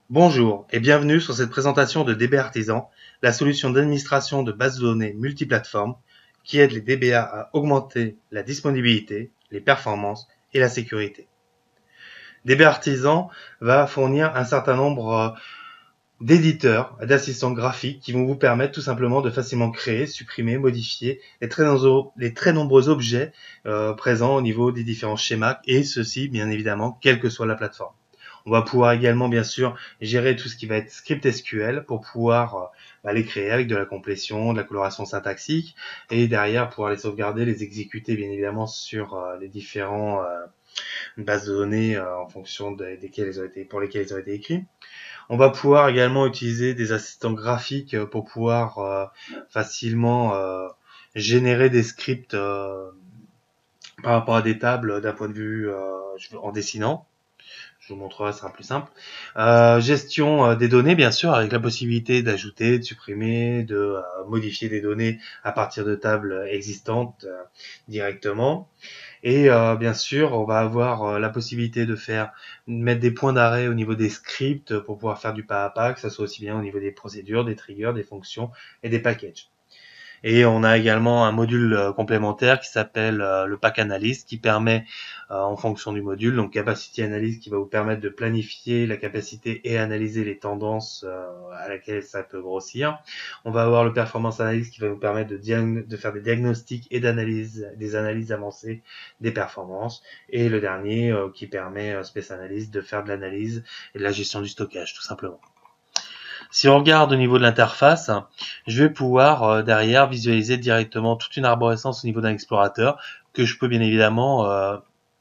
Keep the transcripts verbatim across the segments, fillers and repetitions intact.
Bonjour et bienvenue sur cette présentation de D B Artisan, la solution d'administration de bases de données multiplateformes qui aide les D B A à augmenter la disponibilité, les performances et la sécurité. D B Artisan va fournir un certain nombre d'éditeurs, d'assistants graphiques qui vont vous permettre tout simplement de facilement créer, supprimer, modifier les très, nombreux, les très nombreux objets euh, présents au niveau des différents schémas et ceci bien évidemment quelle que soit la plateforme. On va pouvoir également bien sûr gérer tout ce qui va être script S Q L pour pouvoir euh, bah, les créer avec de la complétion, de la coloration syntaxique et derrière pouvoir les sauvegarder, les exécuter bien évidemment sur euh, les différents euh, bases de données euh, en fonction de, desquelles ils ont été, pour lesquelles ils ont été écrits. On va pouvoir également utiliser des assistants graphiques pour pouvoir euh, facilement euh, générer des scripts euh, par rapport à des tables d'un point de vue euh, en dessinant. Je vous montrerai, ça sera plus simple. Euh, gestion euh, des données, bien sûr, avec la possibilité d'ajouter, de supprimer, de euh, modifier des données à partir de tables existantes euh, directement. Et euh, bien sûr, on va avoir euh, la possibilité de faire mettre des points d'arrêt au niveau des scripts pour pouvoir faire du pas à pas, que ça soit aussi bien au niveau des procédures, des triggers, des fonctions et des packages. Et on a également un module euh, complémentaire qui s'appelle euh, le pack analyst qui permet euh, en fonction du module, donc capacity analyst qui va vous permettre de planifier la capacité et analyser les tendances euh, à laquelle ça peut grossir. On va avoir le performance analyst qui va vous permettre de, de faire des diagnostics et d'analyse, des analyses avancées des performances. Et le dernier euh, qui permet euh, Space Analyst de faire de l'analyse et de la gestion du stockage tout simplement. Si on regarde au niveau de l'interface, je vais pouvoir euh, derrière visualiser directement toute une arborescence au niveau d'un explorateur que je peux bien évidemment euh,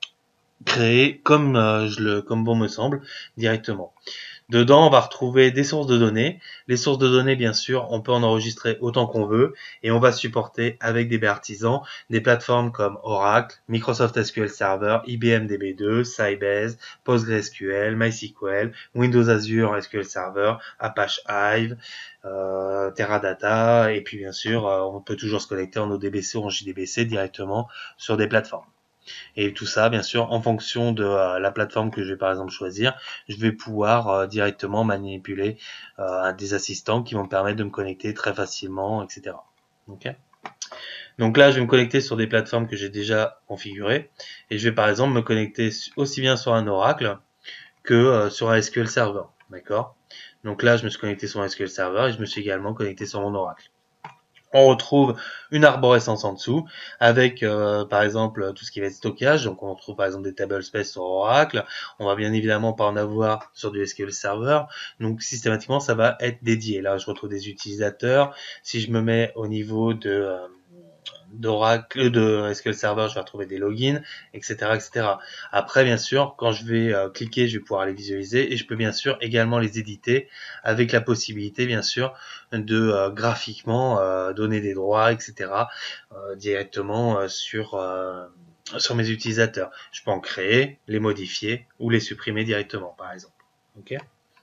créer comme euh, je le comme bon me semble directement. Dedans, on va retrouver des sources de données. Les sources de données, bien sûr, on peut en enregistrer autant qu'on veut et on va supporter avec D B Artisan des plateformes comme Oracle, Microsoft S Q L Server, I B M D B deux, Sybase, PostgreSQL, MySQL, Windows Azure S Q L Server, Apache Hive, euh, Teradata et puis bien sûr, euh, on peut toujours se connecter en O D B C ou en J D B C directement sur des plateformes. Et tout ça, bien sûr, en fonction de euh, la plateforme que je vais par exemple choisir, je vais pouvoir euh, directement manipuler euh, des assistants qui vont me permettre de me connecter très facilement, et cetera. Okay. Donc là, je vais me connecter sur des plateformes que j'ai déjà configurées et je vais par exemple me connecter aussi bien sur un Oracle que euh, sur un S Q L Server. D'accord. Donc là, je me suis connecté sur un S Q L Server et je me suis également connecté sur mon Oracle. On retrouve une arborescence en dessous avec euh, par exemple tout ce qui va être stockage. Donc on retrouve par exemple des table space sur Oracle. On va bien évidemment pas en avoir sur du S Q L Server. Donc systématiquement ça va être dédié. Là je retrouve des utilisateurs. Si je me mets au niveau de euh, d'Oracle, de S Q L Server, je vais retrouver des logins, et cetera, et cetera. Après, bien sûr, quand je vais euh, cliquer, je vais pouvoir les visualiser et je peux bien sûr également les éditer avec la possibilité, bien sûr, de euh, graphiquement euh, donner des droits, et cetera, euh, directement euh, sur euh, sur mes utilisateurs. Je peux en créer, les modifier ou les supprimer directement, par exemple. Ok.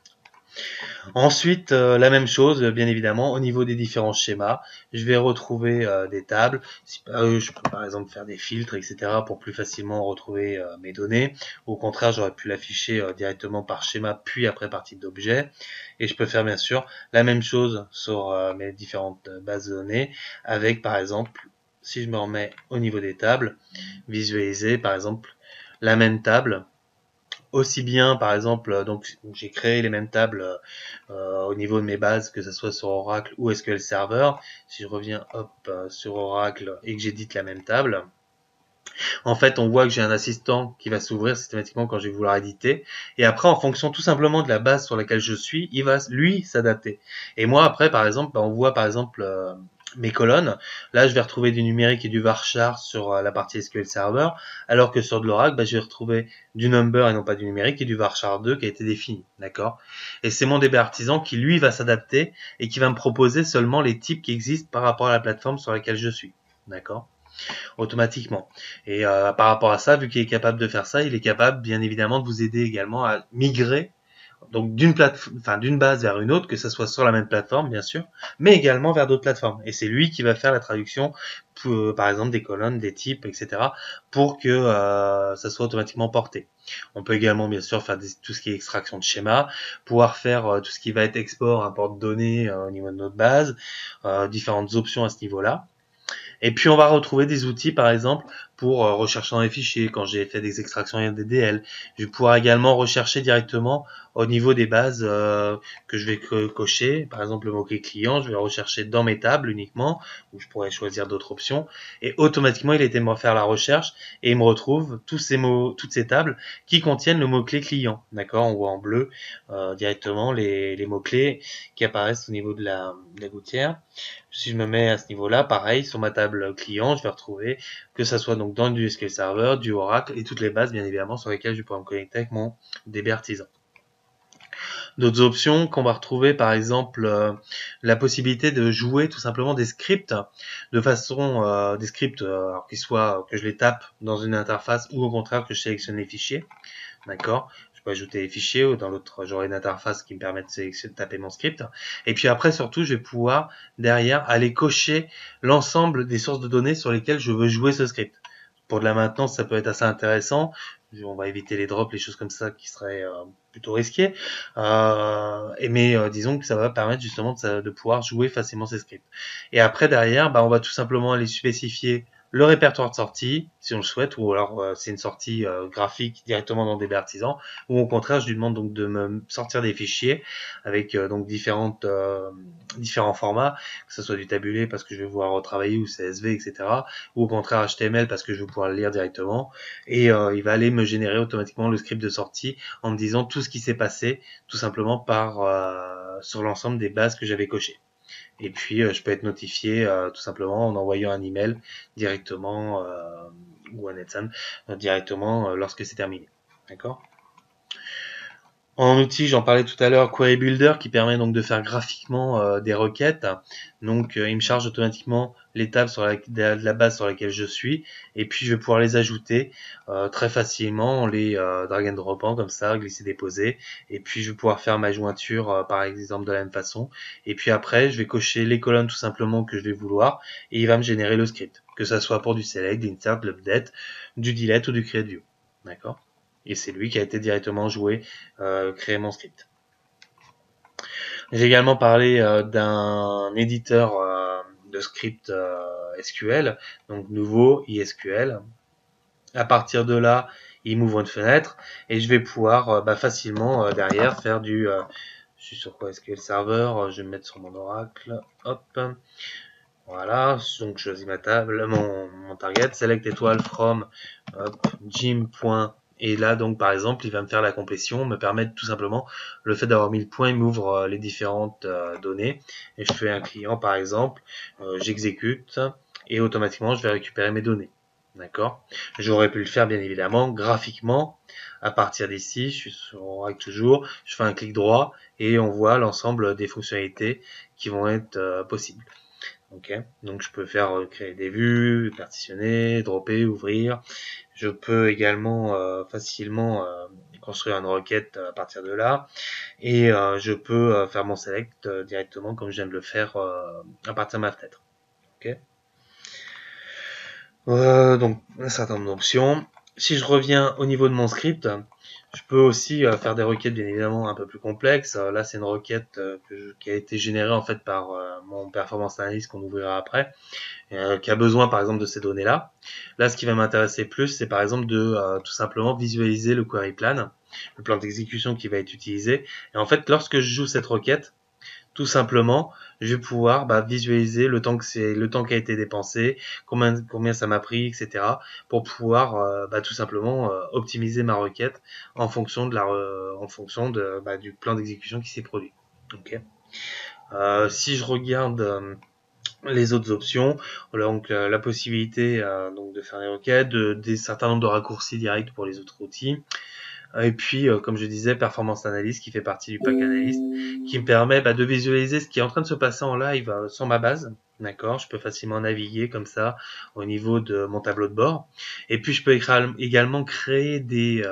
Ensuite, euh, la même chose, bien évidemment, au niveau des différents schémas, je vais retrouver euh, des tables. Si, euh, je peux par exemple faire des filtres, et cetera, pour plus facilement retrouver euh, mes données. Au contraire, j'aurais pu l'afficher euh, directement par schéma, puis après par type d'objet. Et je peux faire bien sûr la même chose sur euh, mes différentes bases de données, avec par exemple, si je me remets au niveau des tables, visualiser par exemple la même table aussi bien par exemple, donc j'ai créé les mêmes tables euh, au niveau de mes bases, que ce soit sur Oracle ou S Q L Server. Si je reviens hop sur Oracle et que j'édite la même table, en fait on voit que j'ai un assistant qui va s'ouvrir systématiquement quand je vais vouloir éditer, et après en fonction tout simplement de la base sur laquelle je suis, il va lui s'adapter. Et moi après par exemple, on voit par exemple euh, mes colonnes. Là, je vais retrouver du numérique et du varchar sur la partie S Q L Server, alors que sur de l'Oracle, bah, je vais retrouver du number et non pas du numérique et du varchar deux qui a été défini, d'accord. Et c'est mon D B Artisan qui lui va s'adapter et qui va me proposer seulement les types qui existent par rapport à la plateforme sur laquelle je suis, d'accord, automatiquement. Et euh, par rapport à ça, vu qu'il est capable de faire ça, il est capable, bien évidemment, de vous aider également à migrer donc d'une plateforme, enfin d'une base vers une autre, que ça soit sur la même plateforme bien sûr, mais également vers d'autres plateformes. Et c'est lui qui va faire la traduction, pour, euh, par exemple des colonnes, des types, et cetera, pour que euh, ça soit automatiquement porté. On peut également bien sûr faire des, tout ce qui est extraction de schéma, pouvoir faire euh, tout ce qui va être export, import de données euh, au niveau de notre base, euh, différentes options à ce niveau-là. Et puis on va retrouver des outils par exemple pour euh, rechercher dans les fichiers quand j'ai fait des extractions D D L. Je vais pouvoir également rechercher directement au niveau des bases euh, que je vais co cocher. Par exemple le mot-clé client, je vais le rechercher dans mes tables uniquement, où je pourrais choisir d'autres options. Et automatiquement il était me faire la recherche et il me retrouve tous ces mots, toutes ces tables qui contiennent le mot-clé client. D'accord, on voit en bleu euh, directement les, les mots-clés qui apparaissent au niveau de la, de la gouttière. Si je me mets à ce niveau-là, pareil, sur ma table client, je vais retrouver que ça soit donc dans du S Q L Server, du Oracle et toutes les bases, bien évidemment, sur lesquelles je vais pouvoir me connecter avec mon D B Artisan. D'autres options qu'on va retrouver, par exemple, euh, la possibilité de jouer tout simplement des scripts de façon, euh, des scripts, euh, alors qu'ils soient, que je les tape dans une interface ou au contraire que je sélectionne les fichiers. D'accord, je peux ajouter les fichiers ou dans l'autre j'aurai une interface qui me permet de, de taper mon script. Et puis après surtout je vais pouvoir derrière aller cocher l'ensemble des sources de données sur lesquelles je veux jouer ce script. Pour de la maintenance ça peut être assez intéressant. On va éviter les drops, les choses comme ça qui seraient euh, plutôt risquées. Euh, et mais euh, disons que ça va permettre justement de, de pouvoir jouer facilement ces scripts. Et après derrière, bah, on va tout simplement aller spécifier le répertoire de sortie, si on le souhaite, ou alors euh, c'est une sortie euh, graphique directement dans D B Artisan, ou au contraire, je lui demande donc de me sortir des fichiers avec euh, donc différentes euh, différents formats, que ce soit du tabulé parce que je vais pouvoir retravailler ou C S V, et cetera, ou au contraire H T M L parce que je vais pouvoir le lire directement, et euh, il va aller me générer automatiquement le script de sortie en me disant tout ce qui s'est passé, tout simplement par euh, sur l'ensemble des bases que j'avais cochées. Et puis, euh, je peux être notifié euh, tout simplement en envoyant un email directement euh, ou un Netsan euh, directement euh, lorsque c'est terminé. D'accord ? En outil, j'en parlais tout à l'heure, Query Builder qui permet donc de faire graphiquement euh, des requêtes. Donc, euh, il me charge automatiquement les tables sur la, de la base sur laquelle je suis, et puis je vais pouvoir les ajouter euh, très facilement en les euh, drag and dropant comme ça, glisser déposer, et puis je vais pouvoir faire ma jointure euh, par exemple de la même façon. Et puis après, je vais cocher les colonnes tout simplement que je vais vouloir, et il va me générer le script, que ça soit pour du select, de l'insert, de l'update, du delete ou du create view. D'accord ? Et c'est lui qui a été directement joué, euh, créer mon script. J'ai également parlé euh, d'un éditeur euh, de script euh, S Q L, donc nouveau I S Q L. À partir de là, il m'ouvre une fenêtre et je vais pouvoir euh, bah, facilement euh, derrière faire du... Euh, je suis sur quoi S Q L Server, je vais me mettre sur mon Oracle, hop, voilà, donc je choisis ma table, mon, mon target, select étoile from, hop, gym. Et là, donc, par exemple, il va me faire la complétion, me permettre tout simplement, le fait d'avoir mis le point, il m'ouvre euh, les différentes euh, données. Et je fais un client, par exemple, euh, j'exécute, et automatiquement, je vais récupérer mes données. D'accord ? J'aurais pu le faire, bien évidemment, graphiquement. À partir d'ici, je suis sur Oracle toujours, je fais un clic droit, et on voit l'ensemble des fonctionnalités qui vont être euh, possibles. Ok, donc je peux faire euh, créer des vues, partitionner, dropper, ouvrir. Je peux également euh, facilement euh, construire une requête à partir de là, et euh, je peux euh, faire mon select euh, directement comme je viens de le faire euh, à partir de ma fenêtre. Ok. Euh, donc un certain nombre d'options. Si je reviens au niveau de mon script, je peux aussi euh, faire des requêtes bien évidemment un peu plus complexes. Euh, là c'est une requête euh, que je, qui a été générée en fait par euh, mon performance analyst qu'on ouvrira après, euh, qui a besoin par exemple de ces données là. Là ce qui va m'intéresser plus c'est par exemple de euh, tout simplement visualiser le query plan, le plan d'exécution qui va être utilisé. Et en fait lorsque je joue cette requête, tout simplement, je vais pouvoir bah, visualiser le temps que c'est, le temps qui a été dépensé, combien, combien ça m'a pris, et cetera, pour pouvoir euh, bah, tout simplement euh, optimiser ma requête en fonction de la, euh, en fonction de, bah, du plan d'exécution qui s'est produit. Okay. Euh, si je regarde euh, les autres options, donc euh, la possibilité euh, donc de faire des requêtes, de, des certains nombres de raccourcis directs pour les autres outils. Et puis, euh, comme je disais, Performance Analyst qui fait partie du pack Analyst, qui me permet bah, de visualiser ce qui est en train de se passer en live euh, sur ma base. D'accord, je peux facilement naviguer comme ça au niveau de mon tableau de bord. Et puis, je peux également créer des, euh,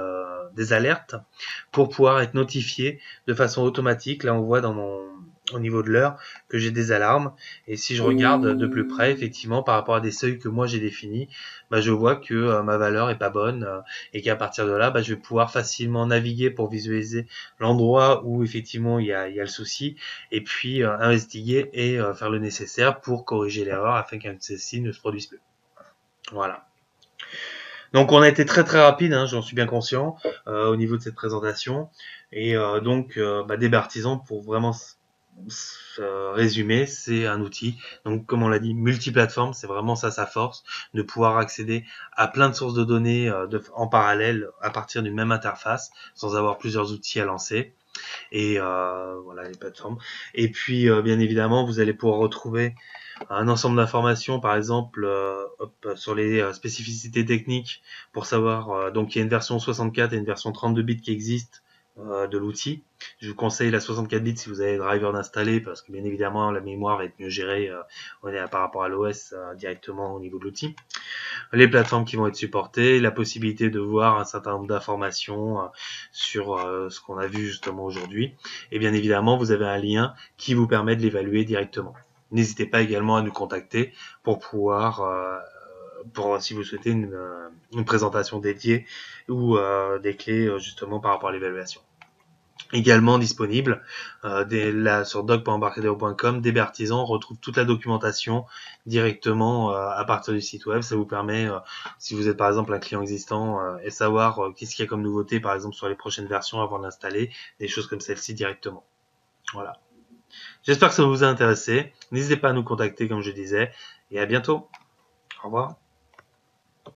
des alertes pour pouvoir être notifié de façon automatique. Là, on voit dans mon au niveau de l'heure que j'ai des alarmes, et si je regarde de plus près, effectivement, par rapport à des seuils que moi j'ai définis, bah, je vois que euh, ma valeur est pas bonne, euh, et qu'à partir de là, bah, je vais pouvoir facilement naviguer pour visualiser l'endroit où effectivement il y a, il y a le souci, et puis euh, investiguer et euh, faire le nécessaire pour corriger l'erreur afin qu'un ceci ne se produise plus. Voilà. Donc on a été très très rapide, hein, j'en suis bien conscient, euh, au niveau de cette présentation, et euh, donc euh, bah, D B Artisan, pour vraiment Euh, résumé, c'est un outil, donc comme on l'a dit, multiplateforme, c'est vraiment ça sa force, de pouvoir accéder à plein de sources de données euh, de, en parallèle à partir d'une même interface, sans avoir plusieurs outils à lancer. Et euh, voilà les plateformes. Et puis euh, bien évidemment, vous allez pouvoir retrouver un ensemble d'informations, par exemple euh, hop, sur les euh, spécificités techniques, pour savoir, euh, donc il y a une version soixante-quatre et une version trente-deux bits qui existent euh, de l'outil. Je vous conseille la soixante-quatre bits si vous avez le driver d'installer, parce que bien évidemment la mémoire va être mieux gérée euh, on est par rapport à l'O S euh, directement au niveau de l'outil. Les plateformes qui vont être supportées, la possibilité de voir un certain nombre d'informations euh, sur euh, ce qu'on a vu justement aujourd'hui, et bien évidemment vous avez un lien qui vous permet de l'évaluer directement. N'hésitez pas également à nous contacter pour pouvoir, euh, pour si vous souhaitez une, une présentation dédiée ou euh, des clés justement par rapport à l'évaluation. Également disponible euh, des, là, sur doc point embarcadero point com, D B Artisan, on retrouve toute la documentation directement euh, à partir du site web. Ça vous permet, euh, si vous êtes par exemple un client existant, euh, et savoir euh, qu'est-ce qu'il y a comme nouveauté par exemple sur les prochaines versions avant d'installer, des choses comme celle-ci directement. Voilà. J'espère que ça vous a intéressé. N'hésitez pas à nous contacter comme je disais, et à bientôt. Au revoir.